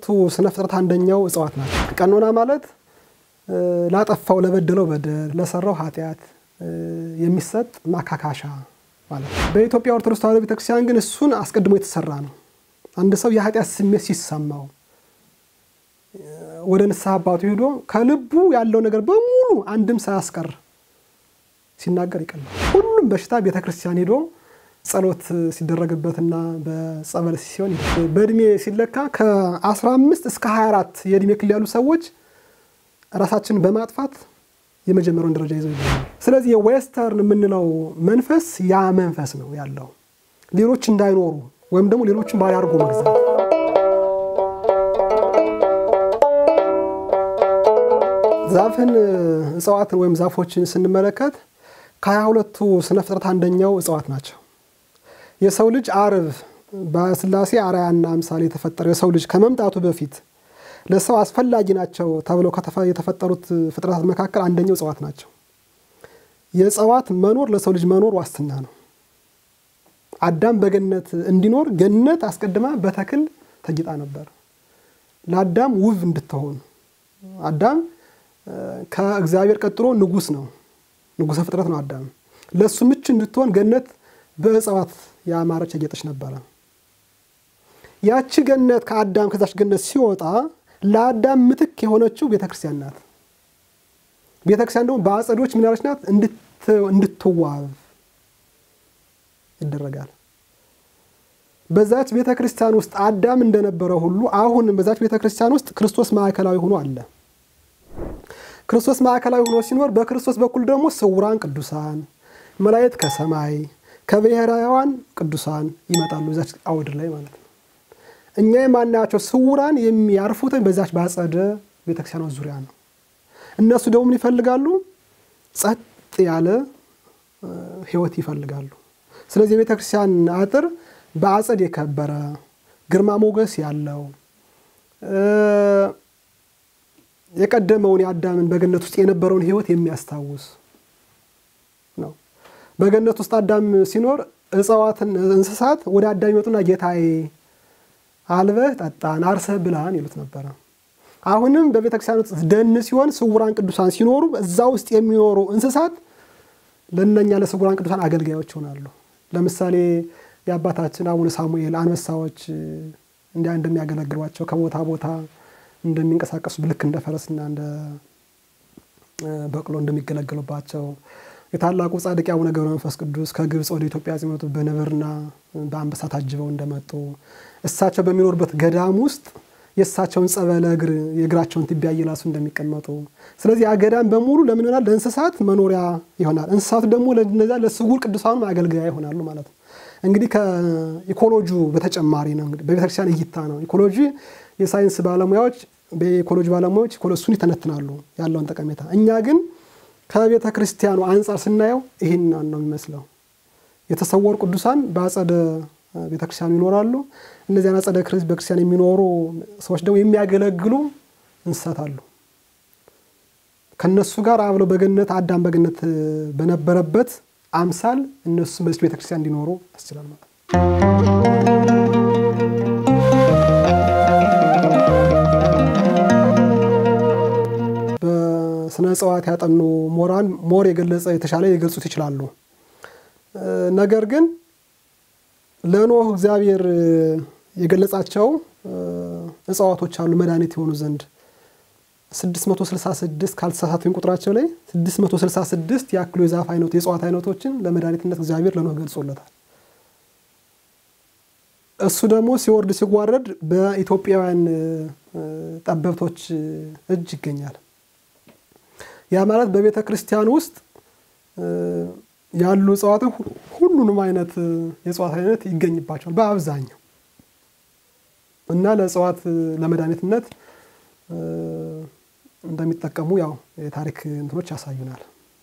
ስነ ፍጥረት አንደኛው እጽዋት ናቸው። ቀኖና ማለት ላጠፋው ለበደለው በደል ለሰራው ኃጢያት የሚሰጥ ማካካሻ ማለት ነው። በኢትዮጵያ ኦርቶዶክስ ተዋሕዶ ቤተክርስቲያን ግን እሱን አስቀድሞ የተሰራ ነው። አንድ ሰው የኃጢያት ስሜት ሲሰማው ወደ ንስሐ አባቱ ሄዶ ከልቡ ያለው ነገር በሙሉ አንድም ሳያስቀር ሲናገር ይቀላል። ሁሉም በሽታ ቤተክርስቲያን ሄዶ ጸሎት ሲደረግበትና በጸበል ሲሆን በእድሜ ሲለካ ከ15 እስከ 24 የእድሜ ክልል ያሉ ሰዎች ራሳችንን በማጥፋት የመጀመሪያውን ደረጃ ይዘው ይገኛሉ። ስለዚህ የዌስተርን የምንለው መንፈስ ያ መንፈስ ነው ያለው ሌሎች እንዳይኖሩ ወይም ደግሞ ሌሎችን ባሪያ አድርጎ መግዛት። ዛፍን እጽዋትን ወይም ዛፎችን ስንመለከት ከ22ቱ ስነ ፍጥረት አንደኛው እጽዋት ናቸው። የሰው ልጅ አርብ በስላሴ አርአያና አምሳል የተፈጠረው የሰው ልጅ ከመምጣቱ በፊት ለሰው አስፈላጊ ናቸው ተብለው የተፈጠሩት ፍጥረታት መካከል አንደኛው እጽዋት ናቸው። የእጽዋት መኖር ለሰው ልጅ መኖር ዋስትና ነው። አዳም በገነት እንዲኖር ገነት አስቀድማ በተክል ተጊጣ ነበር ለአዳም ውብ እንድትሆን። አዳም ከእግዚአብሔር ቀጥሎ ንጉስ ነው፣ ንጉሰ ፍጥረት ነው አዳም። ለሱ ምቹ እንድትሆን ገነት በእጽዋት ያማረች ያጌጠች ነበር። ያቺ ገነት ከአዳም ከዛች ገነት ሲወጣ ለአዳም ምትክ የሆነችው ቤተክርስቲያን ናት። ቤተክርስቲያን ደግሞ በአጸዶች ምን ያለች ናት? እንድትዋብ ይደረጋል። በዛች ቤተክርስቲያን ውስጥ አዳም እንደነበረ ሁሉ አሁንም በዛች ቤተክርስቲያን ውስጥ ክርስቶስ ማዕከላዊ ሆኖ አለ። ክርስቶስ ማዕከላዊ ሆኖ ሲኖር በክርስቶስ በኩል ደግሞ ስውራን ቅዱሳን መላእክት ከሰማይ ከብሔራውያን ቅዱሳን ይመጣሉ በዛች አውድ ላይ ማለት ነው። እኛ የማናያቸው ስውራን የሚያርፉት በዛች ባጸደ ቤተክርስቲያኗ ዙሪያ ነው። እነሱ ደግሞ ምን ይፈልጋሉ? ጸጥ ያለ ህይወት ይፈልጋሉ። ስለዚህ የቤተክርስቲያን አጥር በአጸድ የከበረ ግርማ ሞገስ ያለው የቀደመውን የአዳምን በገነት ውስጥ የነበረውን ህይወት የሚያስታውስ ነው። በገነት ውስጥ አዳም ሲኖር እጽዋትን እንስሳት ወደ አዳም ይመጡና ጌታዬ አልበህ ጠጣን አርሰህ ብላን ይሉት ነበር። አሁንም በቤተክርስቲያን ውስጥ ደን ሲሆን ስውራን ቅዱሳን ሲኖሩ እዛ ውስጥ የሚኖሩ እንስሳት ለነኛ ለስውራን ቅዱሳን አገልጋዮች ሆናሉ። ለምሳሌ የአባታችን አቡነ ሳሙኤል አንበሳዎች እንደሚያገለግሏቸው ከቦታ ቦታ እንደሚንቀሳቀሱ ልክ እንደ ፈረስና እንደ በቅሎ እንደሚገለገሉባቸው የታላቁ ጻድቅ አቡነ ገብረ መንፈስ ቅዱስ ከግብጽ ወደ ኢትዮጵያ ሲመጡ በነብርና በአንበሳ ታጅበው እንደመጡ እሳቸው በሚኖርበት ገዳም ውስጥ የእሳቸውን ጸበለ እግር የእግራቸውን ትቢያ እየላሱ እንደሚቀመጡ። ስለዚህ አገዳም በሙሉ ለምን ይሆናል? ለእንስሳት መኖሪያ ይሆናል። እንስሳት ደግሞ ለነዛ ለስውር ቅዱሳን አገልጋይ ይሆናሉ ማለት ነው። እንግዲህ ከኢኮሎጂው በተጨማሪ ነው እንግዲህ በቤተክርስቲያን እይታ ነው። ኢኮሎጂ የሳይንስ ባለሙያዎች በኢኮሎጂ ባለሙያዎች ኢኮሎጂን ይተነትናሉ ያለውን ጠቀሜታ። እኛ ግን ከቤተክርስቲያኑ አንፃር ስናየው ይሄን ነው የሚመስለው። የተሰወሩ ቅዱሳን በአጸደ ቤተክርስቲያን ይኖራሉ። እነዚያ አጸደ ቤተክርስቲያን የሚኖሩ ሰዎች ደግሞ የሚያገለግሉ እንስሳት አሉ። ከነሱ ጋር አብለው በገነት አዳም በገነት በነበረበት አምሳል እነሱ በዚህ ቤተክርስቲያን እንዲኖሩ አስችላል ማለት ነው። በስነ ጽዋት ያጠኑ ሞር የገለጸ የተሻለ የገልጹት ይችላሉ። ነገር ግን ለኖህ እግዚአብሔር የገለጻቸው እጽዋቶች አሉ መድኃኒት የሆኑ ዘንድ 666 ካልተሳሳትኩኝ ቁጥራቸው ላይ 666 ያክሉ የዛፍ አይነት የእጽዋት አይነቶችን ለመድኃኒትነት እግዚአብሔር ለኖህ ገልጾለታል። እሱ ደግሞ ሲወርድ ሲጓረድ በኢትዮጵያውያን ጠበብቶች እጅ ይገኛል። ያ ማለት በቤተክርስቲያን ውስጥ ያሉ እጽዋት ሁሉንም አይነት የእጽዋት አይነት ይገኝባቸዋል በአብዛኛው እና ለእጽዋት ለመድኃኒትነት እንደሚጠቀሙ ያው የታሪክ እንትኖች ያሳዩናል።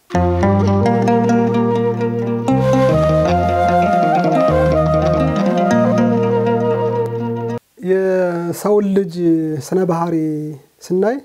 የሰው ልጅ ስነ ባህሪ ስናይ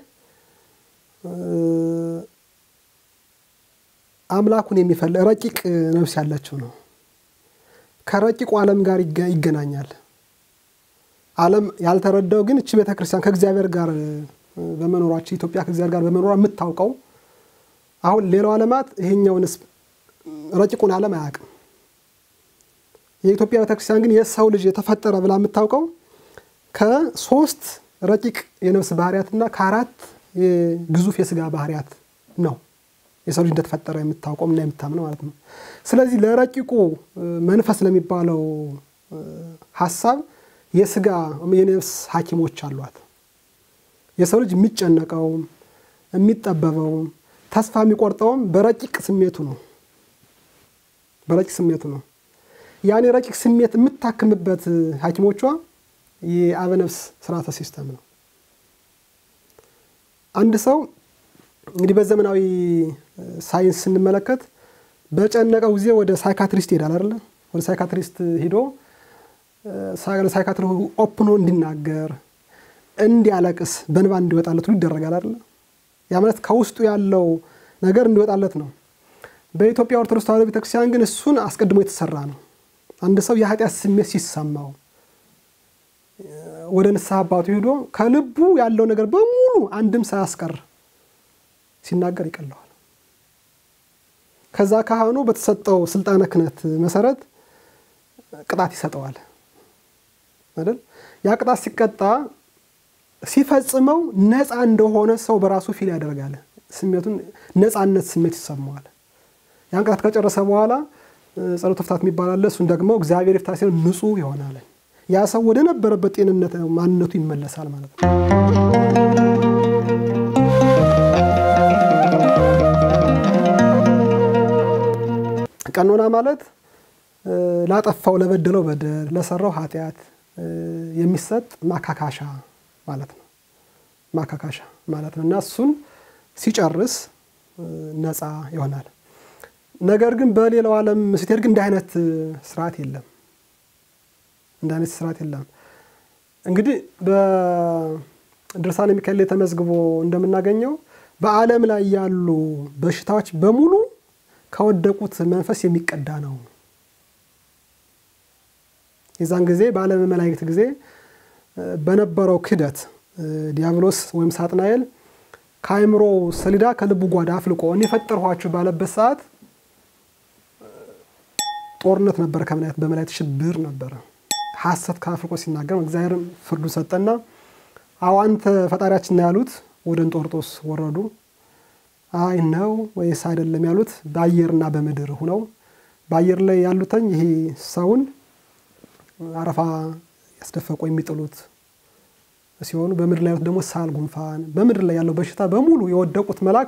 አምላኩን የሚፈልግ ረቂቅ ነፍስ ያላቸው ነው። ከረቂቁ ዓለም ጋር ይገናኛል። ዓለም ያልተረዳው ግን እቺ ቤተክርስቲያን ከእግዚአብሔር ጋር በመኖራቸው ኢትዮጵያ ከእግዚአብሔር ጋር በመኖሯ የምታውቀው አሁን ሌላው ዓለማት ይሄኛውንስ ረቂቁን ዓለም አያውቅም። የኢትዮጵያ ቤተክርስቲያን ግን የሰው ልጅ የተፈጠረ ብላ የምታውቀው ከ3 ረቂቅ የነፍስ ባህሪያትና ከ4 ግዙፍ የሥጋ ባህሪያት ነው የሰው ልጅ እንደተፈጠረ የምታውቀውና የምታምነው ማለት ነው። ስለዚህ ለረቂቁ መንፈስ ለሚባለው ሐሳብ የሥጋ የነፍስ ሐኪሞች አሏት። የሰው ልጅ የሚጨነቀው የሚጠበበው ተስፋ የሚቆርጠው በረቂቅ ስሜቱ ነው። በረቂቅ ስሜቱ ነው። ያኔ ረቂቅ ስሜት የምታክምበት ሐኪሞቿ የአበነፍስ ስርዓተ ሲስተም ነው። አንድ ሰው እንግዲህ በዘመናዊ ሳይንስ ስንመለከት በጨነቀው ጊዜ ወደ ሳይካትሪስት ይሄዳል አይደል? ወደ ሳይካትሪስት ሄዶ ሳይካትሪ ኦፕን እንዲናገር እንዲያለቅስ በንባ እንዲወጣለት ይደረጋል አይደል? ያ ማለት ከውስጡ ያለው ነገር እንዲወጣለት ነው። በኢትዮጵያ ኦርቶዶክስ ተዋሕዶ ቤተክርስቲያን ግን እሱን አስቀድሞ የተሰራ ነው። አንድ ሰው የኃጢአት ስሜት ሲሰማው ወደ ንስሐ አባቱ ሄዶ ከልቡ ያለው ነገር በሙሉ አንድም ሳያስቀር ሲናገር ይቀለዋል። ከዛ ካህኑ በተሰጠው ስልጣነ ክህነት መሰረት ቅጣት ይሰጠዋል አይደል? ያ ቅጣት ሲቀጣ ሲፈጽመው ነፃ እንደሆነ ሰው በራሱ ፊል ያደርጋል። ስሜቱን ነፃነት ስሜት ይሰማዋል። ያን ቅጣት ከጨረሰ በኋላ ጸሎተ ፍታት የሚባል አለ። እሱን ደግሞ እግዚአብሔር ይፍታ ሲል ንጹህ ይሆናል። ያ ሰው ወደ ነበረበት ጤንነት ማንነቱ ይመለሳል ማለት ነው። ቀኖና ማለት ላጠፋው ለበደለው በደል ለሰራው ኃጢአት የሚሰጥ ማካካሻ ማለት ነው። ማካካሻ ማለት ነው እና እሱን ሲጨርስ ነፃ ይሆናል። ነገር ግን በሌላው ዓለም ስትሄድ ግን እንደ አይነት ስርዓት የለም። እንደ አይነት ስርዓት የለም። እንግዲህ በድርሳነ ሚካኤል ላይ ተመዝግቦ እንደምናገኘው በዓለም ላይ ያሉ በሽታዎች በሙሉ ከወደቁት መንፈስ የሚቀዳ ነው። የዛን ጊዜ በዓለም መላእክት ጊዜ በነበረው ክደት ዲያብሎስ ወይም ሳጥናኤል ከአእምሮ ሰሌዳ ከልቡ ጓዳ አፍልቆ እኔ ፈጠርኋችሁ ባለበት ሰዓት ጦርነት ነበር። ከመላእክት በመላእክት ሽብር ነበር። ሐሰት ካፍልቆ ሲናገር እግዚአብሔር ፍርዱ ሰጠና አዋንተ ፈጣሪያችን ነው ያሉት ወደ እንጦርጦስ ወረዱ። አይ ነው ወይስ አይደለም ያሉት በአየርና በምድር ሆነው በአየር ላይ ያሉተኝ ይሄ ሰውን አረፋ ያስደፈቁ የሚጥሉት ሲሆኑ በምድር ላይ ያሉት ደግሞ ሳል ጉንፋን በምድር ላይ ያለው በሽታ በሙሉ የወደቁት መልአክ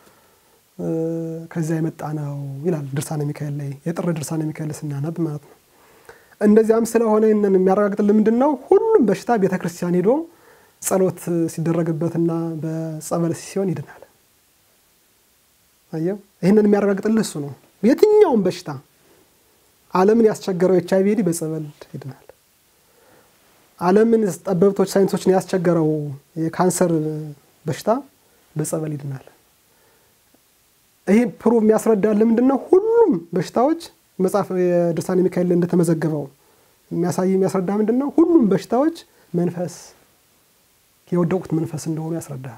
ከዛ የመጣ ነው ይላል ድርሳነ ሚካኤል ላይ የጥር ድርሳነ ሚካኤል ስናነብ ማለት ነው። እንደዚያም ስለሆነ እነን የሚያረጋግጥልን ምንድነው ሁሉም በሽታ ቤተክርስቲያን ሄዶ ጸሎት ሲደረግበትና በጸበል ሲሆን ይድናል። አየው ይሄንን የሚያረጋግጥልን እሱ ነው። የትኛውም በሽታ ዓለምን ያስቸገረው HIV በጸበል ይድናል። ዓለምን ጠበብቶች ሳይንሶችን ያስቸገረው የካንሰር በሽታ በጸበል ይድናል። ይሄ ፕሩቭ የሚያስረዳል ምንድነው ሁሉም በሽታዎች መጽሐፍ የድርሳነ ሚካኤል እንደተመዘገበው የሚያስረዳ ምንድነው ሁሉም በሽታዎች መንፈስ የወደቁት መንፈስ እንደሆነ ያስረዳል።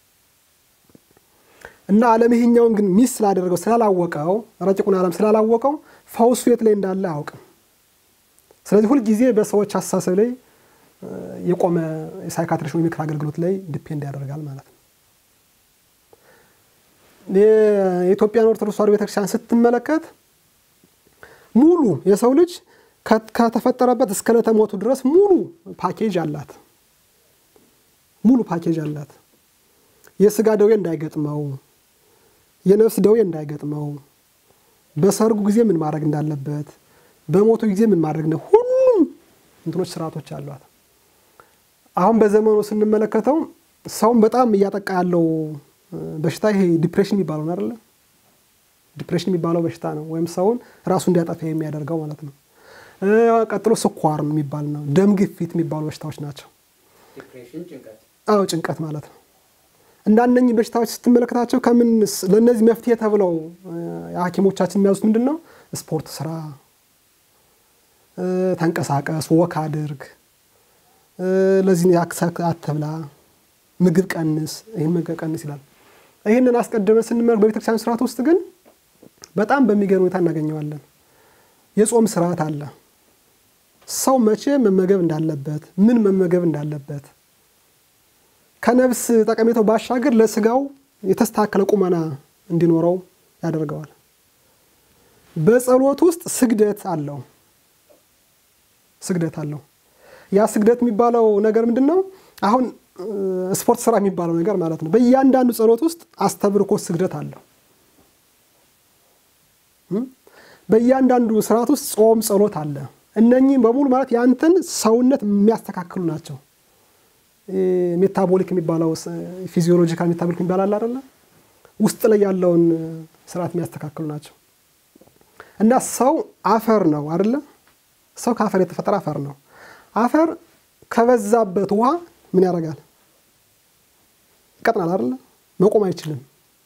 እና ዓለም ይሄኛውን ግን ሚስ ስላደረገው ስላላወቀው ረቂቁን ዓለም ስላላወቀው ፈውሱ የት ላይ እንዳለ አያውቅም። ስለዚህ ሁሉ ጊዜ በሰዎች አሳሰብ ላይ የቆመ ሳይካትሪሽ ወይ ምክር አገልግሎት ላይ ዲፔንድ ያደርጋል ማለት ነው። የኢትዮጵያን ኦርቶዶክስ ተዋሕዶ ቤተክርስቲያን ስትመለከት ሙሉ የሰው ልጅ ከተፈጠረበት እስከ ዕለተ ሞቱ ድረስ ሙሉ ፓኬጅ አላት። ሙሉ ፓኬጅ አላት። የሥጋ ደዌ እንዳይገጥመው የነፍስ ደዌ እንዳይገጥመው በሰርጉ ጊዜ ምን ማድረግ እንዳለበት በሞቱ ጊዜ ምን ማድረግ ነው ሁሉም እንትኖች ስርዓቶች አሏት። አሁን በዘመኑ ስንመለከተው ሰውን በጣም እያጠቃ ያለው በሽታ ይሄ ዲፕሬሽን የሚባለው ነው አይደል? ዲፕሬሽን የሚባለው በሽታ ነው ወይም ሰውን ራሱ እንዲያጠፋ የሚያደርገው ማለት ነው። ቀጥሎ ስኳር የሚባል ነው፣ ደም ግፊት የሚባሉ በሽታዎች ናቸው። ዲፕሬሽን ጭንቀት ጭንቀት ማለት ነው። እንዳነኚህ በሽታዎች ስትመለከታቸው ከምን ለነዚህ መፍትሄ ተብለው ሐኪሞቻችን የሚያዙት ምንድነው ስፖርት ስራ፣ ተንቀሳቀስ፣ ወክ አድርግ፣ ለዚህ ያክሳክ አትብላ ምግብ ቀንስ ይሄን ምግብ ቀንስ ይላል ይሄንን አስቀድመን ስንመር በቤተክርስቲያን ስርዓት ውስጥ ግን በጣም በሚገርም ሁኔታ እናገኘዋለን የጾም ስርዓት አለ ሰው መቼ መመገብ እንዳለበት ምን መመገብ እንዳለበት ከነፍስ ጠቀሜታው ባሻገር ለስጋው የተስተካከለ ቁመና እንዲኖረው ያደርገዋል በጸሎት ውስጥ ስግደት አለው ያ ስግደት የሚባለው ነገር ምንድነው አሁን ስፖርት ስራ የሚባለው ነገር ማለት ነው በእያንዳንዱ ጸሎት ውስጥ አስተብርኮ ስግደት አለው በእያንዳንዱ ስርዓት ውስጥ ጾም ጸሎት አለ እነኚህ በሙሉ ማለት ያንተን ሰውነት የሚያስተካክሉ ናቸው ሜታቦሊክ የሚባለው ፊዚዮሎጂካል ሜታቦሊክ የሚባላል አይደለ ውስጥ ላይ ያለውን ስርዓት የሚያስተካክሉ ናቸው እና ሰው አፈር ነው አይደለ ሰው ከአፈር የተፈጠረ አፈር ነው አፈር ከበዛበት ውሃ ምን ያደርጋል ይቀጥናል አይደለ መቆም አይችልም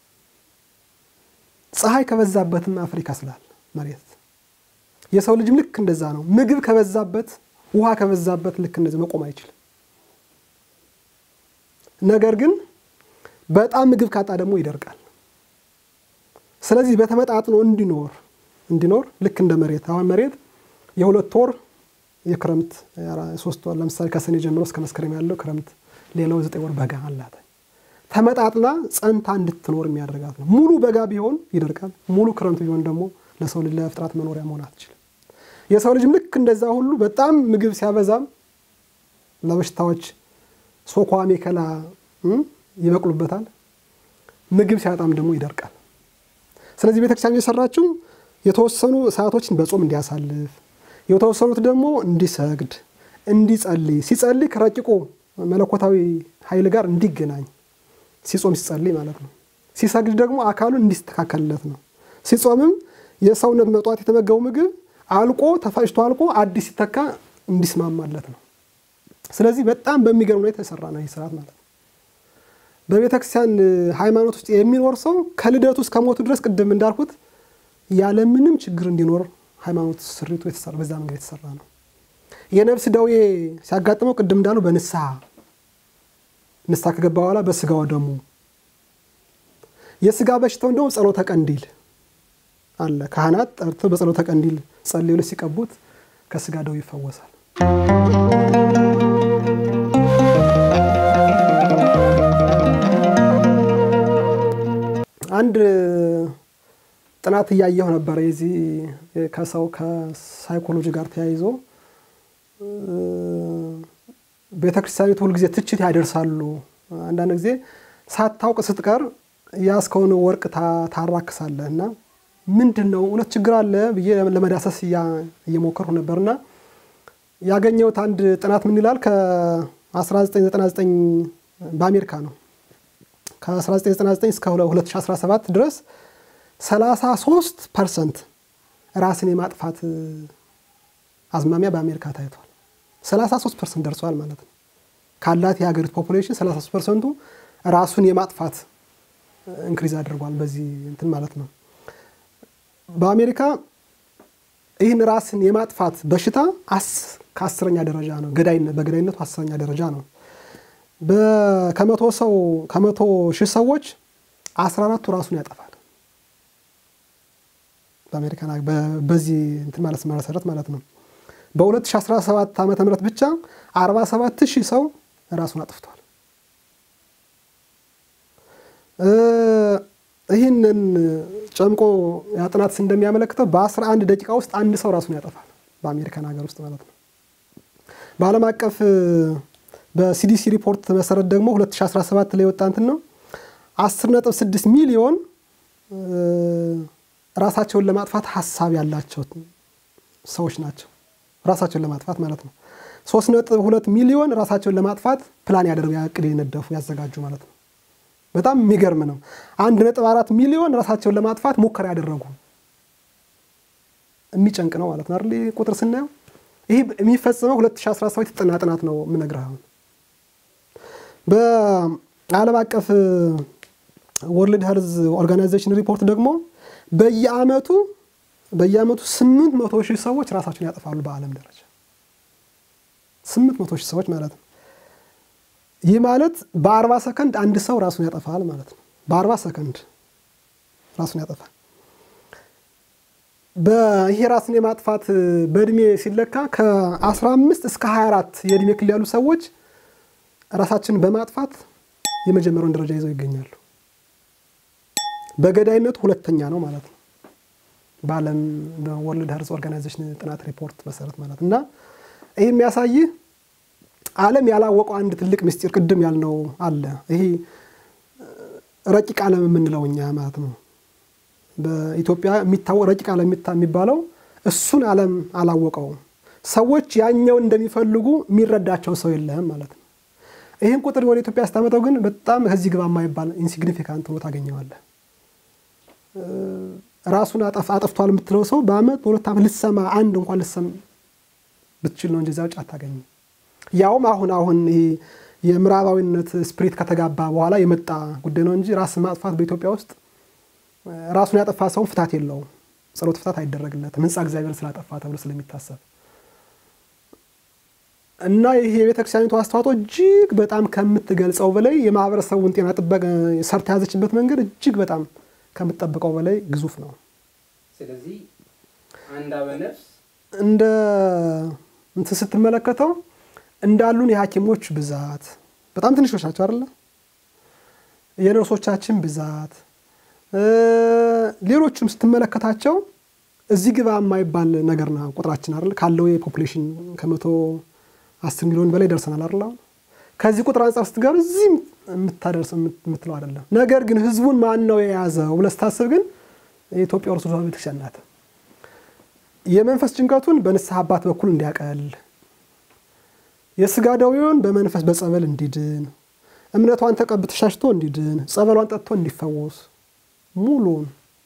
ፀሐይ ከበዛበትም አፈር ይከስላል መሬት የሰው ልጅም ልክ እንደዛ ነው ምግብ ከበዛበት ውሃ ከበዛበት ልክ እንደዚህ መቆም አይችልም ነገር ግን በጣም ምግብ ካጣ ደግሞ ይደርቃል ስለዚህ በተመጣጥኖ እንዲኖር ልክ እንደ መሬት አሁን መሬት የሁለት ወር የክረምት 3 ወር ለምሳሌ ከሰኔ ጀምሮ እስከ መስከረም ያለው ክረምት ሌላው 9 ወር በጋ አላት ተመጣጥና ጸንታ እንድትኖር የሚያደርጋት ነው ሙሉ በጋ ቢሆን ይደርቃል ሙሉ ክረምት ቢሆን ደግሞ ለሰው ልጅ ለፍጥረት መኖሪያ መሆን አትችልም የሰው ልጅም ልክ እንደዛ ሁሉ በጣም ምግብ ሲያበዛም ለበሽታዎች ሶኳሜ ከላ ይበቅሉበታል ምግብ ሲያጣም ደግሞ ይደርቃል ስለዚህ ቤተክርስቲያን የሰራችው የተወሰኑ ሰዓቶችን በጾም እንዲያሳልፍ የተወሰኑት ደግሞ እንዲሰግድ እንዲጸልይ ሲጸልይ ከረቂቁ መለኮታዊ ኃይል ጋር እንዲገናኝ ሲጾም ሲጸልይ ማለት ነው ሲሰግድ ደግሞ አካሉን እንዲስተካከልለት ነው ሲጾምም የሰውነት መጧት የተመገው ምግብ አልቆ ተፈጭቶ አልቆ አዲስ ሲተካ እንዲስማማለት ነው ስለዚህ በጣም በሚገርም ሁኔታ ተሰራ ነው ይህ ስርዓት ማለት ነው በቤተክርስቲያን ሃይማኖት ውስጥ የሚኖር ሰው ከልደቱ እስከ ሞቱ ድረስ ቅድም እንዳልኩት ያለ ምንም ችግር እንዲኖር ሃይማኖት ስሪቱ የተሰራ በዛ መንገድ የተሰራ ነው የነፍስ ደዌ ሲያጋጥመው ቅድም እንዳሉ በንስሐ ከገባ በኋላ በስጋው ደሙ የስጋ በሽታው እንደው ጸሎተ ቀንዲል አለ ካህናት ጠርተው በጸሎተ ቀንዲል ጸልዩ ሲቀቡት ከስጋ ደዌ ይፈወሳል አንድ ጥናት ያያየው ነበር የዚህ ከሰው ከሳይኮሎጂ ጋር ተያይዞ ቤተክርስቲያኒቱ ሁሉ ጊዜ ትችት ያደርሳሉ አንዳንድ ጊዜ ሳታውቅ ስትቀር ያስከውን ወርቅ ታራክሳለህና ምንድነው እውነት ችግር አለ ብዬ ለመዳሰስ እየሞከርኩ ነበርና ያገኘሁት አንድ ጥናት ምን ይላል ከ1999 በአሜሪካ ነው ከ1999 እስከ 2017 ድረስ 33% ራስን የማጥፋት አዝማሚያ በአሜሪካ ታይቷል 33% ደርሷል ማለት ነው ካላት የሀገሪቱ ፖፑሌሽን 33% ራሱን የማጥፋት ኢንክሪዝ አድርጓል በዚህ እንትን ማለት ነው በአሜሪካ ይህን ራስን የማጥፋት በሽታ ከ10ኛ ደረጃ ነው በገዳይነቱ 10ኛ ደረጃ ነው ከመቶ ሺህ ሰዎች 14ቱ ራሱን ያጠፋል በአሜሪካ በዚህ እንትን ማለት ማለት ነው በ2017 ዓመተ ምህረት ብቻ 47000 ሰው ራሱን አጥፍቷል ይህንን ጨምቆ ያጥናት እንደሚያመለክተው በ11 ደቂቃ ውስጥ አንድ ሰው ራሱን ያጠፋል በአሜሪካን ሀገር ውስጥ ማለት ነው በዓለም አቀፍ በሲዲሲ ሪፖርት መሰረት ደግሞ 2017 ላይ ወጣ እንትን ነው 10.6 ሚሊዮን ራሳቸውን ለማጥፋት ሐሳብ ያላቸው ሰዎች ናቸው ራሳቸውን ለማጥፋት ማለት ነው 3.2 ሚሊዮን ራሳቸውን ለማጥፋት ፕላን ያደርጉ ያቅድ የነደፉ ያዘጋጁ ማለት ነው በጣም የሚገርም ነው 1.4 ሚሊዮን ራሳቸውን ለማጥፋት ሙከራ ያደረጉ የሚጨንቅ ነው ማለት ነው አይደል ቁጥር ስናየው ይሄ የሚፈጸመው 2017 ጥናት ነው ምንግራው በዓለም አቀፍ ወርልድ ሄልዝ ኦርጋናይዜሽን ሪፖርት ደግሞ በየአመቱ 800,000 ሰዎች ራሳቸውን ያጠፋሉ በአለም ደረጃ 800 ሺህ ሰዎች ማለት ነው። ይህ ማለት በ40 ሰከንድ አንድ ሰው ራሱን ያጠፋል ማለት ነው። በ40 ሰከንድ ራሱን ያጠፋል። በይሄ ራስን የማጥፋት በእድሜ ሲለካ ከ15 እስከ 24 የእድሜ ክልል ያሉ ሰዎች ራሳችንን በማጥፋት የመጀመሪያውን ደረጃ ይዘው ይገኛሉ። በገዳይነቱ ሁለተኛ ነው ማለት ነው። በዓለም በወርልድ ሄልዝ ኦርጋናይዜሽን ጥናት ሪፖርት መሰረት ማለት እና ይሄ የሚያሳይ ዓለም ያላወቀው አንድ ትልቅ ምስጢር ቅድም ያልነው አለ። ይሄ ረቂቅ ዓለም የምንለው እኛ ማለት ነው። በኢትዮጵያ የሚታወቅ ረቂቅ ዓለም የሚባለው እሱን ዓለም አላወቀው። ሰዎች ያኛው እንደሚፈልጉ የሚረዳቸው ሰው የለም ማለት ነው። ይሄን ቁጥር ወደ ኢትዮጵያ አስተምተው ግን በጣም ከዚህ ግባ የማይባል ኢንሲግኒፊካንት ነው ታገኘዋለህ። ራሱን አጠፍቷል የምትለው ሰው በአመት በሁለት ዓመት ልትሰማ አንድ እንኳን ልትሰማ ብትችል ነው እንጂ እዛው ጫት ታገኝ። ያውም አሁን ይሄ የምዕራባዊነት ስፒሪት ከተጋባ በኋላ የመጣ ጉዳይ ነው እንጂ ራስ ማጥፋት በኢትዮጵያ ውስጥ ራሱን ያጠፋ ሰው ፍታት የለውም። ጸሎት ፍታት አይደረግለትም ሕንጻ እግዚአብሔር ስላጠፋ ተብሎ ስለሚታሰብ እና ይሄ የቤተክርስቲያኒቱ አስተዋጽኦ እጅግ በጣም ከምትገልጸው በላይ የማህበረሰቡን ጤና ጥበቃ ሰርታ ያዘችበት መንገድ እጅግ በጣም ከምትጠብቀው በላይ ግዙፍ ነው። ስለዚህ አንድ አበነፍስ እንደ ስትመለከተው እንዳሉን የሐኪሞች ብዛት በጣም ትንሾች ናቸው አይደል? የነርሶቻችን ብዛት ሌሎችም ስትመለከታቸው እዚህ ግባ የማይባል ነገር ነው ቁጥራችን አይደል? ካለው የፖፑሌሽን ከ110 ሚሊዮን በላይ ደርሰናል አይደል? ከዚህ ቁጥር አንፃር ስትገር እዚህ የምታደርስ የምትለው አይደለም። ነገር ግን ህዝቡን ማን ነው የያዘው ብለህ ስታስብ ግን የኢትዮጵያ ኦርቶዶክስ ቤተክርስቲያን ናት። የመንፈስ ጭንቀቱን በንስሐ አባት በኩል እንዲያቀል፣ የስጋ ደዌውን በመንፈስ በጸበል እንዲድን፣ እምነቷን ተቀብቶ ተሻሽቶ እንዲድን፣ ጸበሏን ጠጥቶ እንዲፈወስ ሙሉን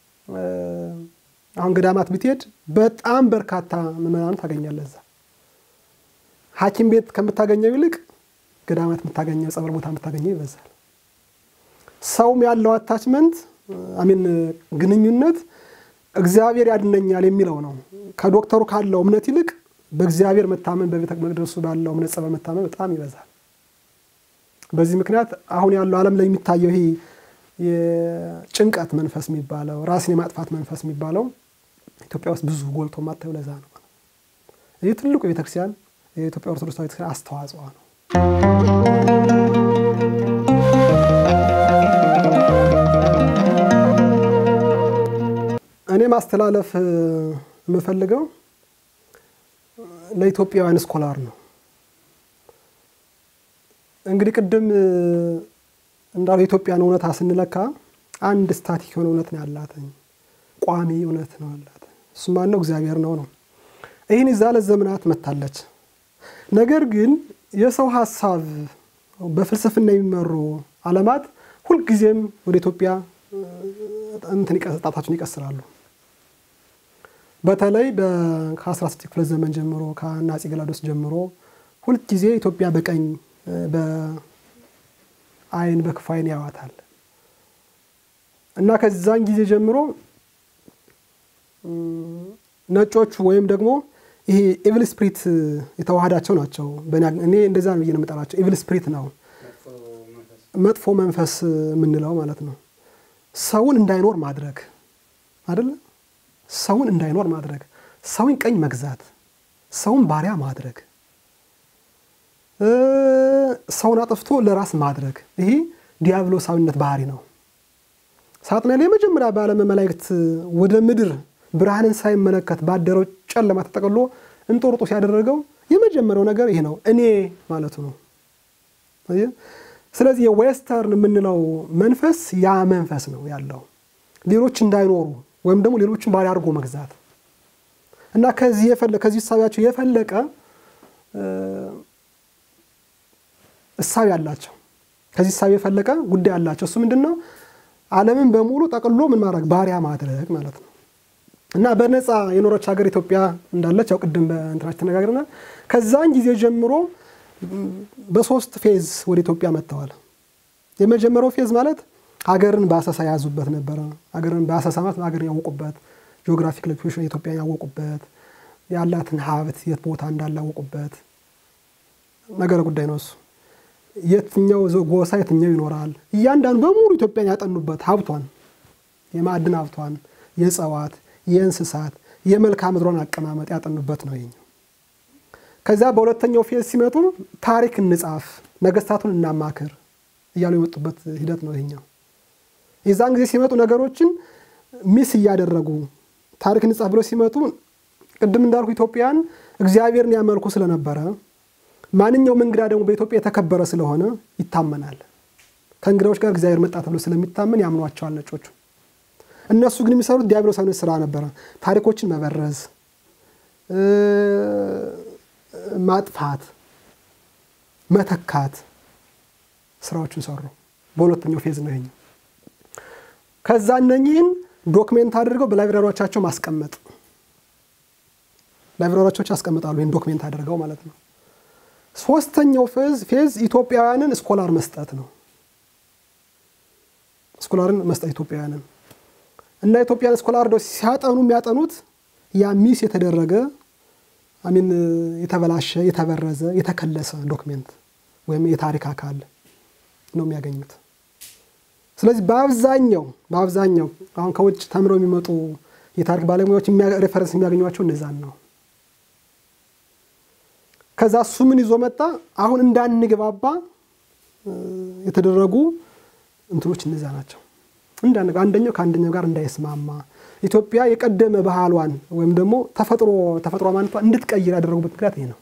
አሁን ገዳማት ብትሄድ በጣም በርካታ ምዕመናን ታገኛለህ። እዛ ሐኪም ቤት ከምታገኘው ይልቅ ገዳማት የምታገኘው ጸበል ቦታ የምታገኘው ይበዛል። ሰውም ያለው አታችመንት ግንኙነት እግዚአብሔር ያድነኛል የሚለው ነው። ከዶክተሩ ካለው እምነት ይልቅ በእግዚአብሔር መታመን በቤተ መቅደሱ ባለው እምነት ጸበል መታመን በጣም ይበዛል። በዚህ ምክንያት አሁን ያለው ዓለም ላይ የሚታየው ይሄ የጭንቀት መንፈስ የሚባለው ራስን የማጥፋት መንፈስ የሚባለው ኢትዮጵያ ውስጥ ብዙ ጎልቶ ማታየው ለዛ ነው። ይህ ትልቁ የቤተክርስቲያን የኢትዮጵያ ኦርቶዶክስ ቤተክርስቲያን አስተዋጽኦ ነው። እኔ ማስተላለፍ የምፈልገው ለኢትዮጵያውያን ስኮላር ነው። እንግዲህ ቅድም እንዳለው ኢትዮጵያን እውነታ ስንለካ አንድ ስታቲክ የሆነ እውነት ነው ያላት፣ ቋሚ እውነት ነው ያላት። እሱ ማን ነው? እግዚአብሔር ነው። ይህን ይዛ ለዘመናት መታለች። ነገር ግን የሰው ሐሳብ በፍልስፍና የሚመሩ ዓለማት ሁልጊዜም ወደ ኢትዮጵያ ጣታቸውን ይቀስራሉ። በተለይ ከ16 ክፍለ ዘመን ጀምሮ ከአፄ ገላውዴዎስ ጀምሮ ሁልጊዜ ኢትዮጵያ በቀኝ በአይን በክፉ አይን ያዋታል እና ከዛን ጊዜ ጀምሮ ነጮቹ ወይም ደግሞ ይሄ ኢቪል ስፒሪት የተዋሃዳቸው ናቸው። እኔ እንደዛ ነው የምጠራቸው። ኢቪል ስፒሪት ነው መጥፎ መንፈስ የምንለው ማለት ነው። ሰውን እንዳይኖር ማድረግ አይደል? ሰውን እንዳይኖር ማድረግ፣ ሰውን ቀኝ መግዛት፣ ሰውን ባሪያ ማድረግ፣ ሰውን አጥፍቶ ለራስ ማድረግ፣ ይሄ ዲያብሎሳዊነት ባህሪ ነው። ሳጥናኤል የመጀመሪያ በዓለም መላእክት ወደ ምድር ብርሃንን ሳይመለከት ባደረው ጨለማ ተጠቅልሎ እንጦርጦስ ያደረገው የመጀመሪያው ነገር ይሄ ነው፣ እኔ ማለቱ ነው። ስለዚህ የዌስተርን የምንለው መንፈስ ያ መንፈስ ነው ያለው፣ ሌሎች እንዳይኖሩ ወይም ደግሞ ሌሎችን ባሪያ አድርጎ መግዛት እና ከዚህ እሳቢያቸው የፈለቀ እሳቢ ያላቸው፣ ከዚህ እሳቢ የፈለቀ ጉዳይ ያላቸው። እሱ ምንድነው? ዓለምን በሙሉ ጠቅልሎ ምን ማድረግ? ባሪያ ማድረግ ማለት ነው። እና በነፃ የኖረች ሀገር ኢትዮጵያ እንዳለች ያው ቅድም በእንትናችን ተነጋግረናል። ከዛን ጊዜ ጀምሮ በሶስት ፌዝ ወደ ኢትዮጵያ መጥተዋል። የመጀመሪያው ፌዝ ማለት ሀገርን በአሰሳ ያዙበት ነበር። ሀገርን በአሰሳ ማለት ሀገርን ያወቁበት፣ ጂኦግራፊክ ሎኬሽን ኢትዮጵያ ያወቁበት፣ ያላትን ሀብት የት ቦታ እንዳላወቁበት ነገር ጉዳይ ነው እሱ የትኛው ጎሳ የትኛው ይኖራል እያንዳንዱ በሙሉ ኢትዮጵያን ያጠኑበት ሀብቷን የማዕድን ሀብቷን የእጽዋት የእንስሳት የመልክዓ ምድሯን አቀማመጥ ያጠኑበት ነው ይሄኛው ከዛ በሁለተኛው ፌዝ ሲመጡ ታሪክ እንጻፍ ነገስታቱን እናማክር እያሉ የመጡበት ሂደት ነው ይሄኛው የዛን ጊዜ ሲመጡ ነገሮችን ሚስ ያደረጉ ታሪክ እንጻፍ ብለው ሲመጡ ቅድም እንዳልኩ ኢትዮጵያን እግዚአብሔርን ያመልኩ ስለነበረ ማንኛውም እንግዳ ደግሞ በኢትዮጵያ የተከበረ ስለሆነ ይታመናል ከእንግዳዎች ጋር እግዚአብሔር መጣ ተብሎ ስለሚታመን ያምኗቸዋል ነጮቹ እነሱ ግን የሚሰሩት ዲያብሎሳዊ ስራ ነበር ታሪኮችን መበረዝ ማጥፋት መተካት ስራዎችን ሰሩ በሁለተኛው ፌዝ ነው ይሄኛው ከዛ እነኚህን ዶክመንት አድርገው በላይብራሪዎቻቸው ማስቀመጥ ላይብራሪዎቻቸው ያስቀምጣሉ ይሄን ዶክመንት አድርገው ማለት ነው ሶስተኛው ፌዝ ኢትዮጵያውያንን ስኮላር መስጠት ነው ስኮላርን መስጠት ኢትዮጵያውያንን እና ኢትዮጵያን ስኮላር ዶ ሲያጠኑ የሚያጠኑት ያ ሚስ የተደረገ አሚን የተበላሸ የተበረዘ የተከለሰ ዶክመንት ወይም የታሪክ አካል ነው የሚያገኙት ስለዚህ በአብዛኛው አሁን ከውጭ ተምረው የሚመጡ የታሪክ ባለሙያዎች ሬፈረንስ የሚያገኙዋቸው እነዛን ነው ከዛ እሱ ምን ይዞ መጣ አሁን እንዳንግባባ የተደረጉ እንትኖች እነዛ ናቸው አንደኛው ከአንደኛው ጋር እንዳይስማማ ኢትዮጵያ የቀደመ ባህሏን ወይም ደግሞ ተፈጥሮ ማንነቷ እንድትቀይር ያደረጉበት ምክንያት ይሄ ነው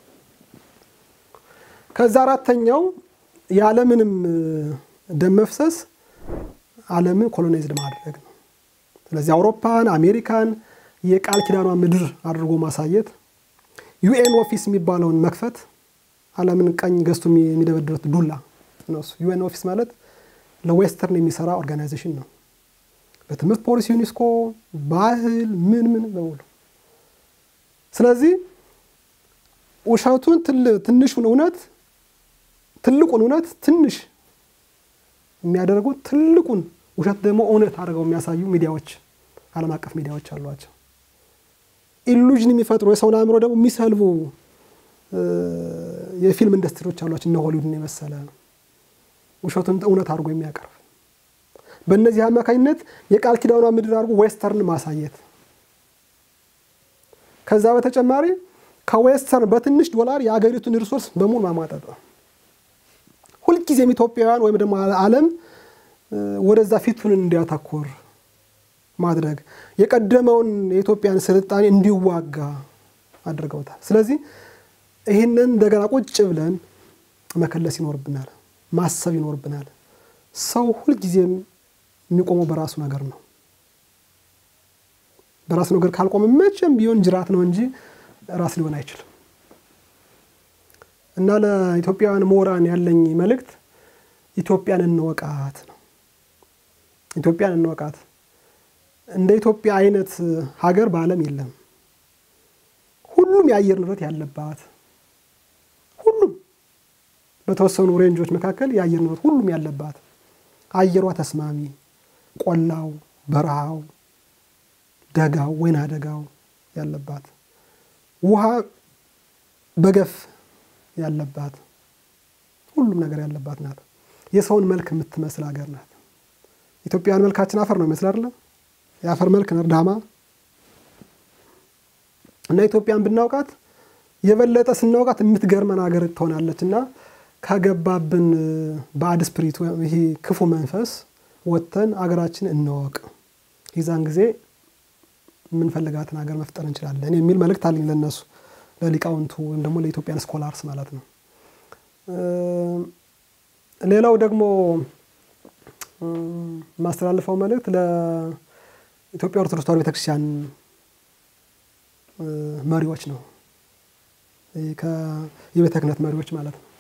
ከዛ አራተኛው የዓለምንም ደም መፍሰስ ዓለምን ኮሎናይዝድ ማድረግ ነው ስለዚህ አውሮፓን አሜሪካን የቃል ኪዳኗ ምድር አድርጎ ማሳየት ዩኤን ኦፊስ የሚባለውን መክፈት ዓለምን ቀኝ ገዝቶ የሚደበድሩት ዱላ ነው ዩኤን ኦፊስ ማለት ለዌስተርን የሚሰራ ኦርጋናይዜሽን ነው በትምህርት ፖሊሲ ዩኔስኮ ባህል ምን በሙሉ ስለዚህ ውሸቱን ትንሹን እውነት ትልቁን እውነት ትንሽ የሚያደርጉ ትልቁን ውሸት ደግሞ እውነት አድርገው የሚያሳዩ ሚዲያዎች ዓለም አቀፍ ሚዲያዎች አሏቸው ኢሉዥን የሚፈጥሩ የሰውን አእምሮ ደግሞ የሚሰልቡ የፊልም ኢንዱስትሪዎች አሏቸው እነ ሆሊውድን የመሰለ ውሸቱን እውነት አድርጎ የሚያቀርብ በእነዚህ አማካኝነት የቃል ኪዳኗ ምድር አድርጎ ዌስተርን ማሳየት ከዛ በተጨማሪ ከዌስተርን በትንሽ ዶላር የአገሪቱን ሪሶርስ በሙሉ ማማጣጥ ሁልጊዜም ኢትዮጵያውያን ወይም ደግሞ ዓለም ወደዛ ፊቱን እንዲያተኩር ማድረግ የቀደመውን የኢትዮጵያን ስልጣኔ እንዲዋጋ አድርገውታል ስለዚህ ይሄንን እንደገና ቁጭ ብለን መከለስ ይኖርብናል ማሰብ ይኖርብናል ሰው ሁሉ ጊዜም የሚቆመው በራሱ ነገር ነው በራሱ ነገር ካልቆመ መቼም ቢሆን ጅራት ነው እንጂ ራስ ሊሆን አይችልም እና ለኢትዮጵያውያን ሞራን ያለኝ መልእክት ኢትዮጵያን እንወቃት ነው ኢትዮጵያን እንወቃት እንደ ኢትዮጵያ አይነት ሀገር በዓለም የለም ሁሉም የአየር ንብረት ያለባት ሁሉም በተወሰኑ ሬንጆች መካከል የአየር ንብረት ሁሉም ያለባት አየሯ ተስማሚ ቆላው በረሃው ደጋው ወይና ደጋው ያለባት ውሃ በገፍ ያለባት ሁሉም ነገር ያለባት ናት የሰውን መልክ የምትመስል ሀገር ናት ኢትዮጵያን መልካችን አፈር ነው ይመስላል አይደል ያፈር መልክ ነርዳማ እና ኢትዮጵያን ብናውቃት የበለጠ ስናውቃት የምትገርመን ሀገር ትሆናለችና ካገባብን ባድ ስፒሪት ይሄ ክፉ መንፈስ ወተን አገራችን እንወቅ ይዛን ጊዜ ምን ፈልጋትን ሀገር መፍጠር እንችላለን የሚል መልእክት አለኝ ለነሱ ለሊቃውንቱ ወይም ደግሞ ለኢትዮጵያን ስኮላርስ ማለት ነው ሌላው ደግሞ ማስተላለፈው መልእክት ለኢትዮጵያ ኦርቶዶክስ ተዋሕዶ ቤተክርስቲያን መሪዎች ነው የቤተ ክህነት መሪዎች ማለት ነው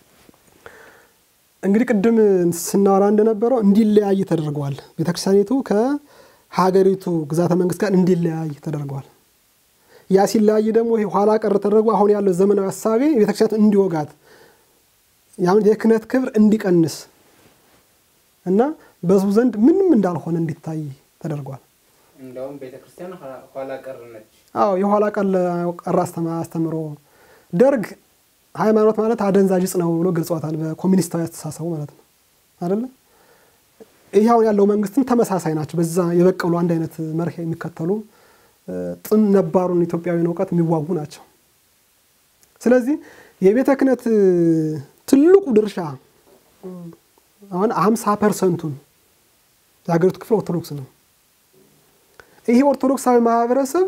እንግዲህ ቅድም ስናወራ እንደነበረው እንዲለያይ ተደርጓል ቤተክርስቲያኒቱ ከሀገሪቱ ግዛተ መንግስት ጋር እንዲለያይ ተደርጓል ያ ሲለያይ ደግሞ ኋላ ቀር ተደርጎ አሁን ያለው ዘመናዊ ሐሳቤ ቤተክርስቲያኒቱ እንዲወጋት ያውን የክህነት ክብር እንዲቀንስ እና በህዝቡ ዘንድ ምንም እንዳልሆነ እንዲታይ ተደርጓል እንደውም ቤተክርስቲያን ኋላ ቀር ነች የኋላ ቀር አስተምሮ ደርግ ሃይማኖት ማለት አደንዛዥ ዕፅ ነው ብሎ ገልጿታል በኮሚኒስታዊ አስተሳሰቡ ማለት ነው አይደል ይሄው ያለው መንግስትም ተመሳሳይ ናቸው በዛ የበቀሉ አንድ አይነት መርህ የሚከተሉ ጥን ነባሩን ኢትዮጵያዊን ዕውቀት የሚዋጉ ናቸው ስለዚህ የቤተ ክህነት ትልቁ ድርሻ አሁን 50%ን የሀገሪቱ ክፍል ኦርቶዶክስ ነው ይሄ ኦርቶዶክሳዊ ማህበረሰብ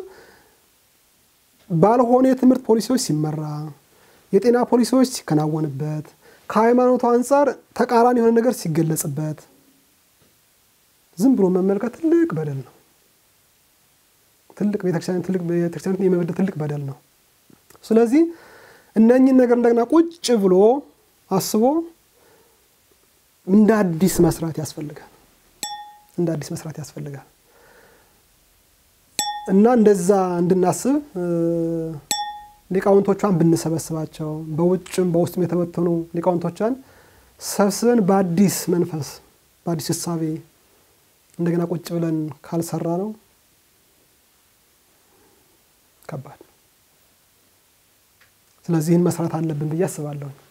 ባልሆነ የትምህርት ፖሊሲዎች ሲመራ የጤና ፖሊሲዎች ሲከናወንበት ከሃይማኖቱ አንፃር ተቃራኒ የሆነ ነገር ሲገለጽበት ዝም ብሎ መመልከት ትልቅ በደል ነው ትልቅ ቤተክርስቲያን የመበደል ትልቅ በደል ነው ስለዚህ እነኚህን ነገር እንደገና ቁጭ ብሎ አስቦ እንደ አዲስ መስራት ያስፈልጋል እና እንደዛ እንድናስብ ሊቃውንቶቿን ብንሰበስባቸው በውጭም በውስጥም የተበተኑ ሊቃውንቶቿን ሰብስበን በአዲስ መንፈስ በአዲስ ሐሳቤ እንደገና ቁጭ ብለን ካልሰራ ነው ከባድ ስለዚህ መስራት አለብን ብዬ አስባለሁ